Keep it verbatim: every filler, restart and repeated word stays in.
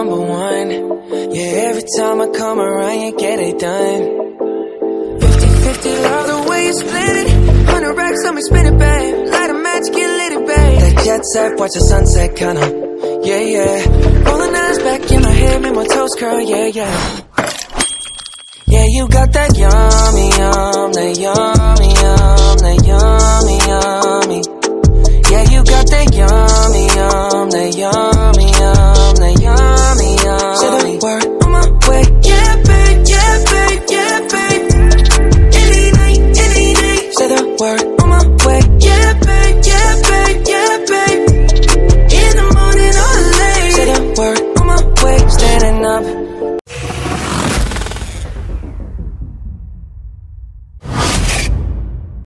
number one. Yeah, every time I come around, you get it done. Fifty fifty, love the way you split it. Hundred racks on me, spin it, babe. Light a match, get lit, it, babe. That jet set, watch the sunset, kinda. Yeah, yeah. Rolling eyes back in my head, make my toes curl, yeah, yeah. Yeah, you got that yummy, yum, that yummy, yum, that yummy, yummy. Yeah, you got that yummy, yum, that yummy, yum, that yummy, yum.